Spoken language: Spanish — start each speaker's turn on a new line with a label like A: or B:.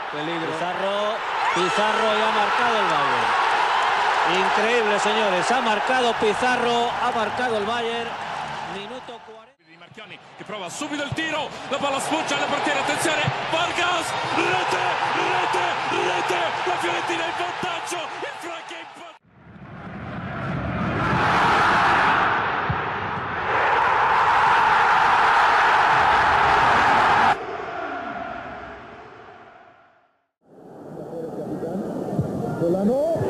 A: Peligro.
B: Pizarro y ha marcado el Bayern. Increíble, señores. Ha marcado Pizarro, ha marcado el Bayern. Minuto 40.
C: Di Marchionni che prova subito il tiro, la palla sfugge alla portiere, attenzione, Vargas, rete, la Fiorentina in vantaggio, il Frank è in vantaggio.
D: Delano